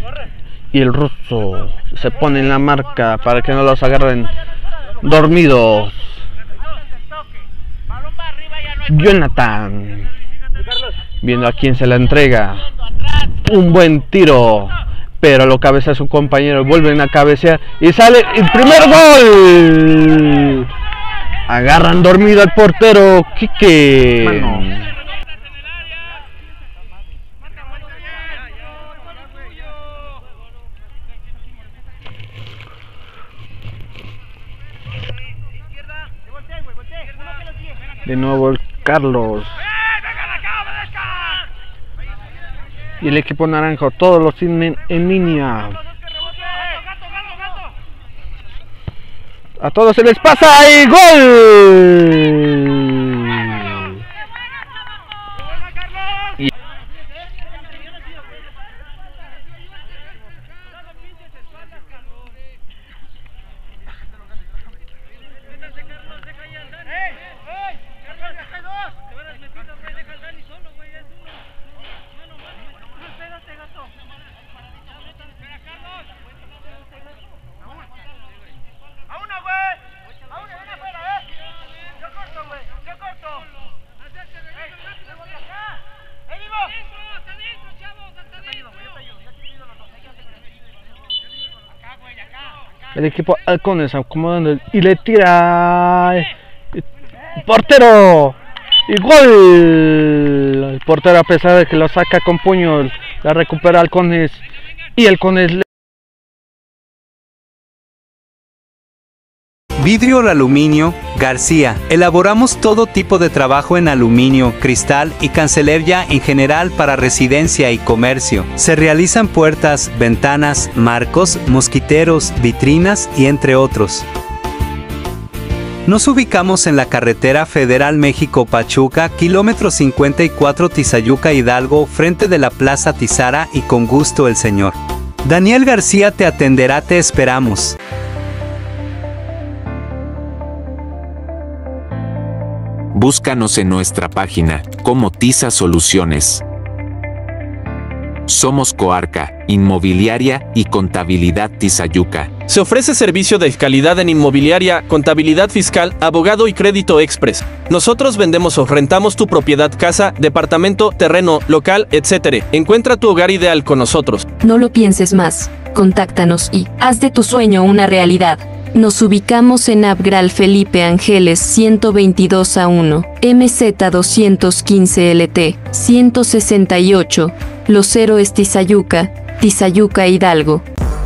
Y el ruso se pone en la marca para que no los agarren dormidos. Jonathan, viendo a quién se la entrega. Un buen tiro, pero lo cabecea su compañero. Vuelven a cabecear y sale el primer gol. Agarran dormido al portero Quique. De nuevo el Carlos. Y el equipo naranjo, todos los tienen en línea. A todos se les pasa y gol. El equipo Halcones acomodando y le tira portero y gol. El portero, a pesar de que lo saca con puño, la recupera Halcones y Halcones. Vidrio o aluminio, García. Elaboramos todo tipo de trabajo en aluminio, cristal y cancelería en general para residencia y comercio. Se realizan puertas, ventanas, marcos, mosquiteros, vitrinas y entre otros. Nos ubicamos en la carretera Federal México-Pachuca, kilómetro 54, Tizayuca, Hidalgo, frente de la Plaza Tizara, y con gusto el señor Daniel García te atenderá. Te esperamos. Búscanos en nuestra página como Tiza Soluciones. Somos Coarca, Inmobiliaria y Contabilidad Tizayuca. Se ofrece servicio de calidad en inmobiliaria, contabilidad fiscal, abogado y crédito express. Nosotros vendemos o rentamos tu propiedad, casa, departamento, terreno, local, etc. Encuentra tu hogar ideal con nosotros. No lo pienses más. Contáctanos y haz de tu sueño una realidad. Nos ubicamos en Abgral Felipe Ángeles 122A1, MZ 215 LT, 168, Los Héroes Tizayuca, Tizayuca, Hidalgo.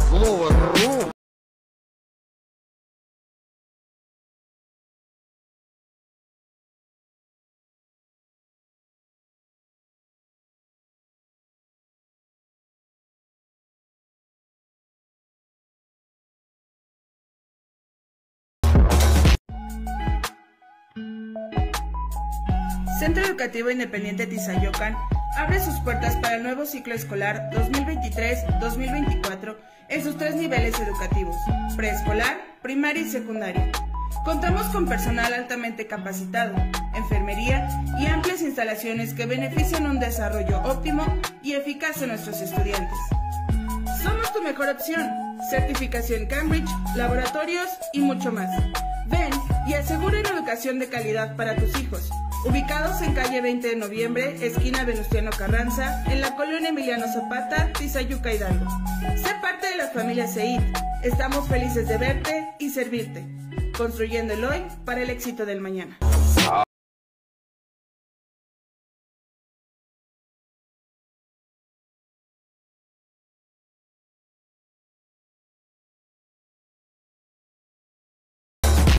Centro Educativo Independiente Tizayucan abre sus puertas para el nuevo ciclo escolar 2023-2024 en sus 3 niveles educativos: preescolar, primaria y secundaria. Contamos con personal altamente capacitado, enfermería y amplias instalaciones que benefician un desarrollo óptimo y eficaz de nuestros estudiantes. Somos tu mejor opción: certificación Cambridge, laboratorios y mucho más. Ven y asegura una educación de calidad para tus hijos. Ubicados en calle 20 de noviembre, esquina Venustiano Carranza, en la colonia Emiliano Zapata, Tizayuca, Hidalgo. Sé parte de la familia CEIT. Estamos felices de verte y servirte, construyendo el hoy para el éxito del mañana.